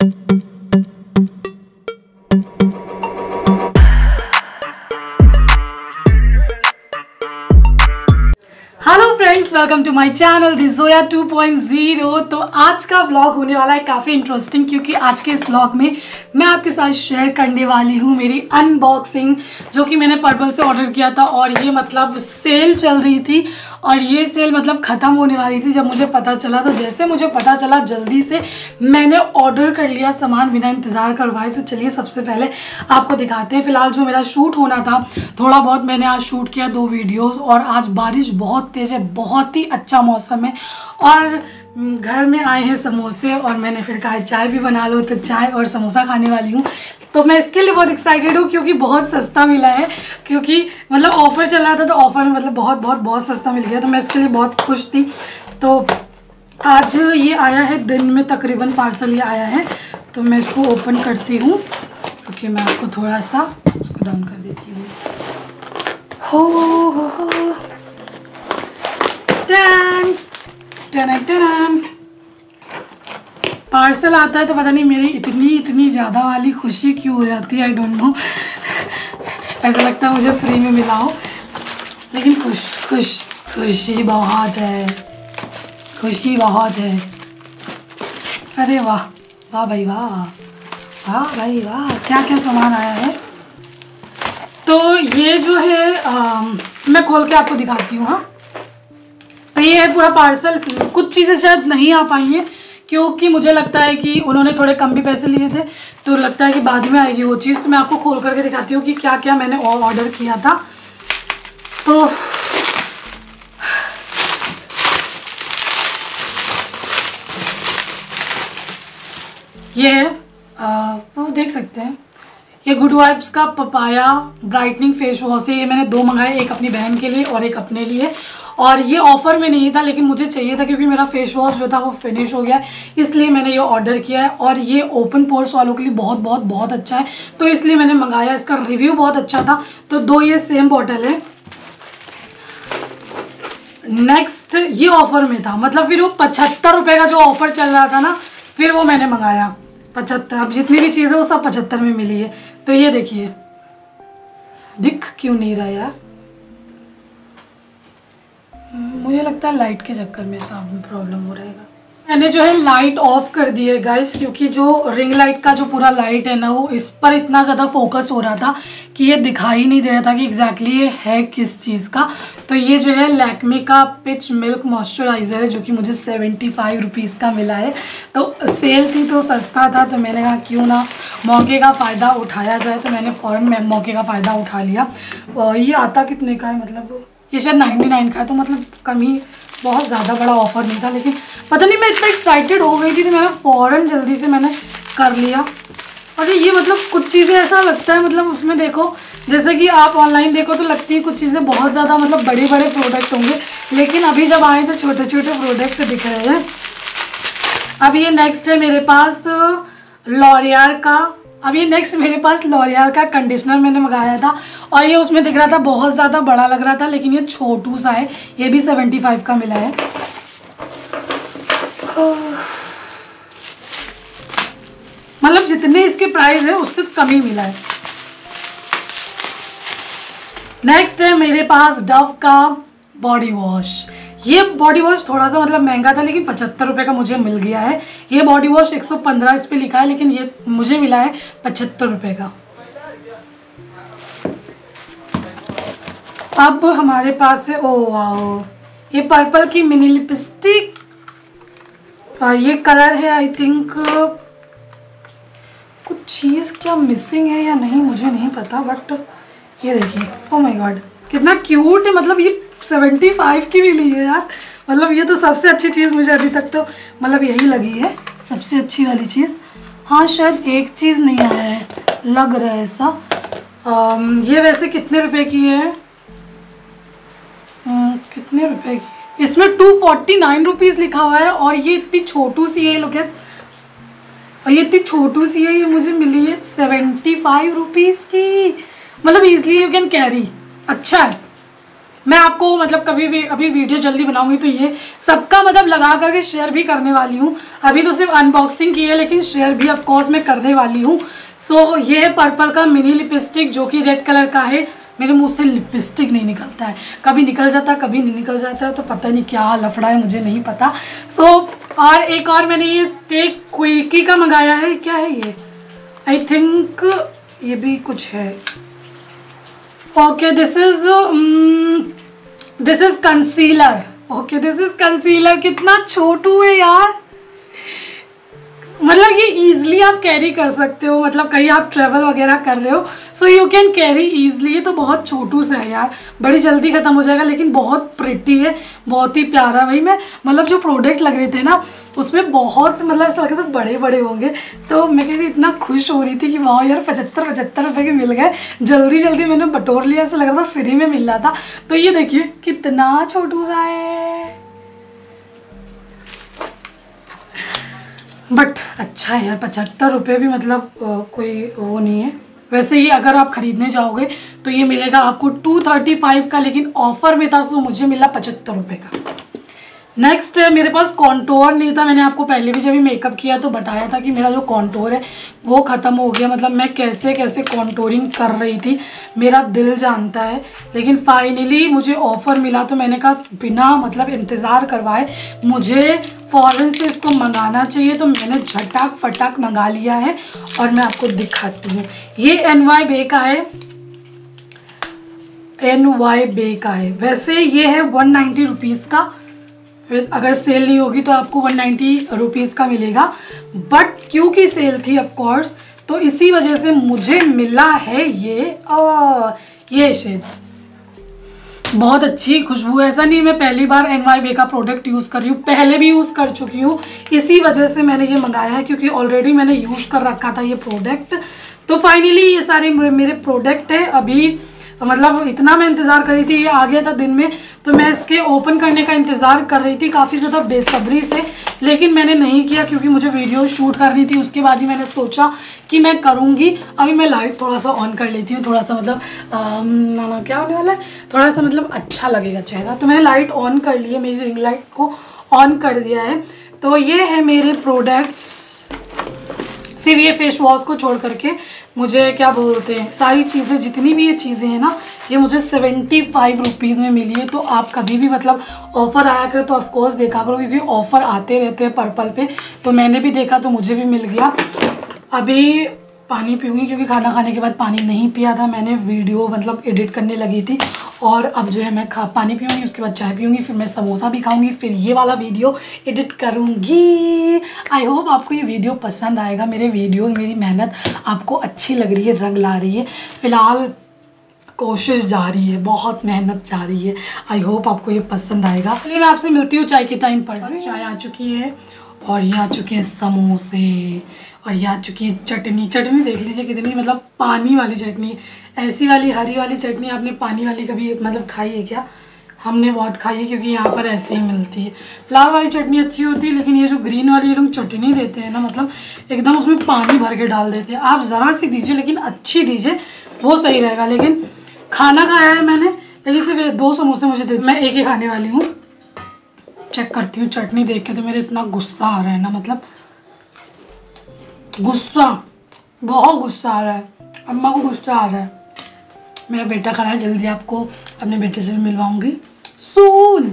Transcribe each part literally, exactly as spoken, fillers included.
Hello friends, welcome to my channel this Zoya two point zero. तो आज का vlog होने वाला है काफ़ी इंटरेस्टिंग, क्योंकि आज के इस व्लॉग में मैं आपके साथ शेयर करने वाली हूँ मेरी अनबॉक्सिंग, जो कि मैंने पर्पल से ऑर्डर किया था। और ये मतलब सेल चल रही थी और ये सेल मतलब ख़त्म होने वाली थी जब मुझे पता चला। तो जैसे मुझे पता चला जल्दी से मैंने ऑर्डर कर लिया सामान बिना इंतज़ार करवाए। तो चलिए सबसे पहले आपको दिखाते हैं। फ़िलहाल जो मेरा शूट होना था थोड़ा बहुत मैंने आज शूट किया, दो वीडियोज़। और आज बारिश बहुत तेज़ है, बहुत ही अच्छा मौसम है और घर में आए हैं समोसे और मैंने फिर कहा चाय भी बना लो, तो चाय और समोसा खाने वाली हूँ। तो मैं इसके लिए बहुत एक्साइटेड हूँ क्योंकि बहुत सस्ता मिला है, क्योंकि मतलब ऑफ़र चल रहा था तो ऑफ़र में मतलब बहुत बहुत बहुत सस्ता मिल गया। तो मैं इसके लिए बहुत खुश थी। तो आज ये आया है दिन में, तकरीबन पार्सल ये आया है। तो मैं इसको ओपन करती हूँ क्योंकि मैं आपको थोड़ा सा उसको डाउन कर देती हूँ। हो हो हो टन टन टन पार्सल आता है तो पता नहीं मेरी इतनी इतनी ज़्यादा वाली खुशी क्यों हो जाती है, आई डोंट नो। ऐसा लगता है मुझे फ्री में मिला हो, लेकिन खुश खुश खुशी बहुत है, खुशी बहुत है। अरे वाह वाह भाई वाह, वाह भाई वाह, क्या क्या सामान आया है। तो ये जो है आ, मैं खोल के आपको दिखाती हूँ। हाँ, तो ये है पूरा पार्सल। कुछ चीज़ें शायद नहीं आ पाई हैं क्योंकि मुझे लगता है कि उन्होंने थोड़े कम भी पैसे लिए थे, तो लगता है कि बाद में आएगी वो चीज़। तो मैं आपको खोल करके दिखाती हूँ कि क्या क्या मैंने ऑर्डर किया था। तो ये है, वो देख सकते हैं, ये गुड वाइब्स का पपाया ब्राइटनिंग फेस वॉश है। ये मैंने दो मंगाए, एक अपनी बहन के लिए और एक अपने लिए। और ये ऑफ़र में नहीं था लेकिन मुझे चाहिए था क्योंकि मेरा फेस वॉश जो था वो फिनिश हो गया है, इसलिए मैंने ये ऑर्डर किया है। और ये ओपन पोर्स वालों के लिए बहुत बहुत बहुत अच्छा है, तो इसलिए मैंने मंगाया। इसका रिव्यू बहुत अच्छा था। तो दो ये सेम बॉटल है। नेक्स्ट ये ऑफ़र में था, मतलब फिर वो पचहत्तर रुपये का जो ऑफ़र चल रहा था ना, फिर वो मैंने मंगाया पचहत्तर। अब जितनी भी चीज़ें वो सब पचहत्तर में मिली है। तो ये देखिए, दिख क्यों नहीं रहा यार, मुझे लगता है लाइट के चक्कर में ऐसा प्रॉब्लम हो रहेगा। मैंने जो है लाइट ऑफ कर दी है गाइस, क्योंकि जो रिंग लाइट का जो पूरा लाइट है ना, वो इस पर इतना ज़्यादा फोकस हो रहा था कि ये दिखाई नहीं दे रहा था कि एग्जैक्टली ये है किस चीज़ का। तो ये जो है लैक्मे का पिच मिल्क मॉइस्चराइज़र है, जो कि मुझे सेवेंटी फाइव रुपीज़ का मिला है। तो सेल थी तो सस्ता था, तो मैंने कहा क्यों ना मौके का फ़ायदा उठाया जाए। तो मैंने फ़ौरन मौके का फ़ायदा उठा लिया। और ये आता कितने का है, मतलब ये शायद नाइन्टी नाइन का है, तो मतलब कम ही, बहुत ज़्यादा बड़ा ऑफ़र नहीं था। लेकिन पता नहीं मैं इतना एक्साइटेड हो गई थी कि मैंने फ़ौरन जल्दी से मैंने कर लिया। और ये मतलब कुछ चीज़ें ऐसा लगता है, मतलब उसमें देखो, जैसे कि आप ऑनलाइन देखो तो लगती है कुछ चीज़ें बहुत ज़्यादा मतलब बड़े बड़े प्रोडक्ट होंगे, लेकिन अभी जब आए तो छोटे छोटे प्रोडक्ट दिख रहे हैं। अब ये नेक्स्ट है मेरे पास लॉरियल का अब ये नेक्स्ट मेरे पास लॉरियल का कंडीशनर मैंने मंगाया था, और ये उसमें दिख रहा था बहुत ज़्यादा बड़ा लग रहा था, लेकिन ये छोटू सा है। ये भी सेवेंटी फाइव का मिला है। मतलब जितने इसके प्राइस है उससे कम ही मिला है। नेक्स्ट है मेरे पास डव का बॉडी वॉश। ये बॉडी वॉश थोड़ा सा मतलब महंगा था, लेकिन पचहत्तर रुपये का मुझे मिल गया है। ये बॉडी वॉश एक सौ पंद्रह इस पे लिखा है, लेकिन ये मुझे मिला है पचहत्तर रुपये का। अब हमारे पास है, ओ वाओ, ये पर्पल की मिनी लिपस्टिक। और ये कलर है आई थिंक, कुछ चीज़ क्या मिसिंग है या नहीं मुझे नहीं पता, बट ये देखिए, ओ माय गॉड कितना क्यूट है। मतलब ये सेवेंटी फाइव की भी ली है यार। मतलब ये तो सबसे अच्छी चीज़ मुझे अभी तक तो मतलब यही लगी है, सबसे अच्छी वाली चीज़। हाँ, शायद एक चीज़ नहीं आया है, लग रहा है ऐसा। आम, ये वैसे कितने रुपए की है, आम, कितने रुपए की, इसमें टू फोर्टी नाइन रुपीज़ लिखा हुआ है। और ये इतनी छोटू सी है, लोग, और ये इतनी छोटू सी है, ये मुझे मिली है सेवेंटी फाइव रुपीज़ की। मतलब ईजिली यू कैन कैरी, अच्छा है। मैं आपको मतलब कभी भी अभी वीडियो जल्दी बनाऊंगी तो ये सबका मतलब लगा करके शेयर भी करने वाली हूँ। अभी तो सिर्फ अनबॉक्सिंग की है लेकिन शेयर भी ऑफ कोर्स मैं करने वाली हूँ। सो ये है पर्पल का मिनी लिपस्टिक जो कि रेड कलर का है। मेरे मुंह से लिपस्टिक नहीं निकलता है, कभी निकल जाता है कभी नहीं निकल जाता है, तो पता नहीं क्या लफड़ा है, मुझे नहीं पता। सो so, और एक और मैंने ये स्टेक क्विकी का मंगाया है। क्या है ये? आई थिंक ये भी कुछ है। Okay this is this is concealer. Okay this is concealer. कितना छोटू है यार, मतलब ये इजीली आप कैरी कर सकते हो, मतलब कहीं आप ट्रैवल वगैरह कर रहे हो so you can carry easily. ये तो बहुत छोटू सा है यार, बड़ी जल्दी ख़त्म हो जाएगा लेकिन बहुत प्रिटी है, बहुत ही प्यारा। भाई मैं मतलब जो प्रोडक्ट लग रहे थे ना उसमें बहुत मतलब ऐसा लग रहा था बड़े बड़े होंगे, तो मैं कहती इतना खुश हो रही थी कि वाह यार पचहत्तर पचहत्तर रुपये के मिल गए, जल्दी जल्दी मैंने बटोर लिया, ऐसा लग रहा था फ्री में मिल रहा था। तो ये देखिए कितना छोटू सा है, बट अच्छा है यार। पचहत्तर रुपये भी मतलब आ, कोई वो नहीं है। वैसे ही अगर आप ख़रीदने जाओगे तो ये मिलेगा आपको टू थर्टी फाइव का, लेकिन ऑफ़र में था तो मुझे मिला पचहत्तर रुपये का। नेक्स्ट मेरे पास कॉन्टोर नहीं था। मैंने आपको पहले भी जब भी मेकअप किया तो बताया था कि मेरा जो कॉन्टोर है वो ख़त्म हो गया, मतलब मैं कैसे कैसे कॉन्टोरिंग कर रही थी मेरा दिल जानता है। लेकिन फाइनली मुझे ऑफ़र मिला तो मैंने कहा बिना मतलब इंतज़ार करवाए मुझे फ़ौरन से इसको मंगाना चाहिए, तो मैंने झटाक फटाक मंगा लिया है और मैं आपको दिखाती हूँ। ये एन वाई बे का है, एन वाई बे का है। वैसे ये है वन नाइन्टी रुपीज़ का, अगर सेल नहीं होगी तो आपको वन नाइन्टी रुपीज़ का मिलेगा, बट क्योंकि सेल थी ऑफ कोर्स तो इसी वजह से मुझे मिला है ये। आ, ये शेड बहुत अच्छी खुशबू है। ऐसा नहीं मैं पहली बार एन वाई बे का प्रोडक्ट यूज़ कर रही हूँ, पहले भी यूज़ कर चुकी हूँ, इसी वजह से मैंने ये मंगाया है क्योंकि ऑलरेडी मैंने यूज़ कर रखा था ये प्रोडक्ट। तो फाइनली ये सारे मेरे प्रोडक्ट हैं। अभी मतलब इतना मैं इंतज़ार कर रही थी, ये आ गया था दिन में, तो मैं इसके ओपन करने का इंतज़ार कर रही थी काफ़ी ज़्यादा बेसब्री से, लेकिन मैंने नहीं किया क्योंकि मुझे वीडियो शूट करनी थी। उसके बाद ही मैंने सोचा कि मैं करूँगी। अभी मैं लाइट थोड़ा सा ऑन कर लेती हूँ, थोड़ा सा मतलब ना ना क्या होने वाला है, थोड़ा सा मतलब अच्छा लगेगा चेहरा। तो मैंने लाइट ऑन कर ली है, मेरी रिंग लाइट को ऑन कर दिया है। तो ये है मेरे प्रोडक्ट्स, सिर्फ ये फेस वॉश को छोड़ करके मुझे क्या बोलते हैं सारी चीज़ें जितनी भी ये चीज़ें हैं ना ये मुझे सेवेंटी फाइव रुपीज़ में मिली है। तो आप कभी भी मतलब ऑफ़र आया करो तो ऑफकोर्स देखा करो, क्योंकि ऑफ़र आते रहते हैं पर्पल पे। तो मैंने भी देखा तो मुझे भी मिल गया। अभी पानी पीऊँगी क्योंकि खाना खाने के बाद पानी नहीं पिया था मैंने, वीडियो मतलब एडिट करने लगी थी। और अब जो है मैं खा पानी पीऊँगी, उसके बाद चाय पीऊँगी, फिर मैं समोसा भी खाऊँगी, फिर ये वाला वीडियो एडिट करूँगी। आई होप आपको ये वीडियो पसंद आएगा। मेरे वीडियो मेरी मेहनत आपको अच्छी लग रही है, रंग ला रही है। फ़िलहाल कोशिश जारी है, बहुत मेहनत जारी है। आई होप आपको ये पसंद आएगा। चलिए मैं आपसे मिलती हूँ चाय के टाइम पर। बस चाय आ चुकी है और ये आ चुके हैं समोसे और ये आ चुकी है चटनी। चटनी देख लीजिए कितनी मतलब पानी वाली चटनी, ऐसी वाली हरी वाली चटनी आपने पानी वाली कभी मतलब खाई है क्या? हमने बहुत खाई है क्योंकि यहाँ पर ऐसे ही मिलती है। लाल वाली चटनी अच्छी होती है, लेकिन ये जो ग्रीन वाली ये लोग चटनी देते हैं ना मतलब एकदम उसमें पानी भर के डाल देते हैं। आप ज़रा सी दीजिए लेकिन अच्छी दीजिए, वो सही रहेगा। लेकिन खाना खाया है मैंने, लेकिन सिर्फ दो समोसे मुझे दे, मैं एक ही खाने वाली हूँ। चेक करती हूँ चटनी देख के तो मेरे इतना गुस्सा आ रहा है ना, मतलब गुस्सा, बहुत गुस्सा आ रहा है। अम्मा को गुस्सा आ रहा है। मेरा बेटा खड़ा है, जल्दी आपको अपने बेटे से भी मिलवाऊंगी सून।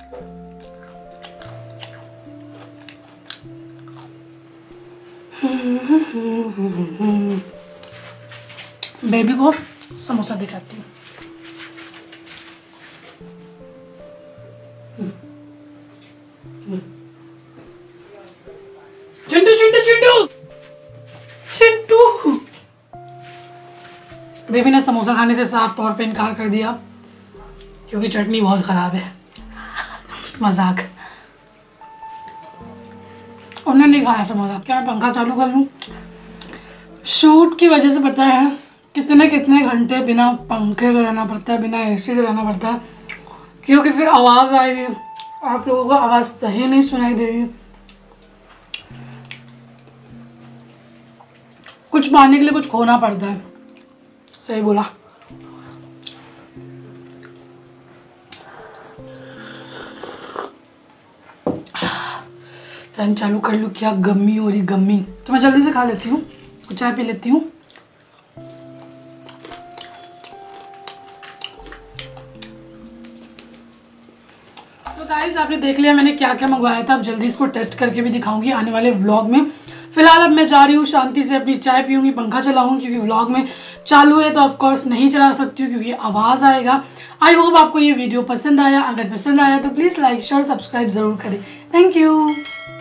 बेबी को समोसा दिखाती हूँ। चिंटू चिंटू चिंटू चिंटू। बेबी ने समोसा खाने से साफ तौर पे इनकार कर दिया क्योंकि चटनी बहुत ख़राब है। मजाक, उन्होंने नहीं खाया समोसा। क्या मैं पंखा चालू कर लूँ? शूट की वजह से पता है कितने कितने घंटे बिना पंखे के रहना पड़ता है, बिना एसी के रहना पड़ता है, क्योंकि फिर आवाज़ आएगी, आप लोगों को आवाज़ सही नहीं सुनाई देगी। कुछ पाने के लिए कुछ खोना पड़ता है। सही बोला। फैन चालू कर लूँ, क्या गम्मी हो रही गम्मी। तो मैं जल्दी से खा लेती हूँ, कुछ चाय पी लेती हूँ। तो गाइस आपने देख लिया मैंने क्या क्या मंगवाया था। अब जल्दी इसको टेस्ट करके भी दिखाऊंगी आने वाले व्लॉग में। फिलहाल अब मैं जा रही हूँ, शांति से अपनी चाय पीऊँगी, पंखा चलाऊँगी, क्योंकि व्लॉग में चालू है तो ऑफ कोर्स नहीं चला सकती हूँ क्योंकि आवाज़ आएगा। आई होप आपको ये वीडियो पसंद आया। अगर पसंद आया तो प्लीज़ लाइक शेयर सब्सक्राइब ज़रूर करें। Thank you.